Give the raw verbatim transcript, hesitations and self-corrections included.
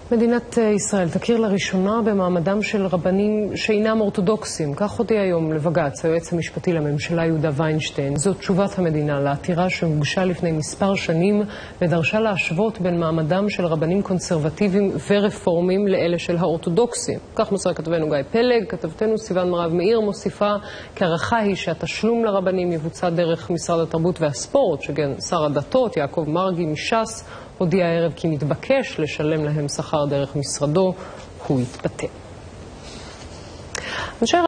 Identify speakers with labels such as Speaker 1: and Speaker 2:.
Speaker 1: מדינת ישראל תכיר לראשונה במעמדם של רבנים שאינם אורתודוקסים. כך הודיע היום לבג"ץ היועץ המשפטי לממשלה יהודה ויינשטיין. זאת תשובת המדינה לעתירה שהוגשה לפני מספר שנים ודרשה להשוות בין מעמדם של רבנים קונסרבטיביים ורפורמים לאלה של האורתודוקסים. כך מוסר כתבנו גיא פלג. כתבתנו סיוון מרב מאיר מוסיפה כי הערכה היא שהתשלום לרבנים יבוצע דרך משרד התרבות והספורט, שכן שר הדתות יעקב מרגי מש"ס הודיע הערב כי מתבקש לשלם להם שכר דרך משרדו. הוא התפטר.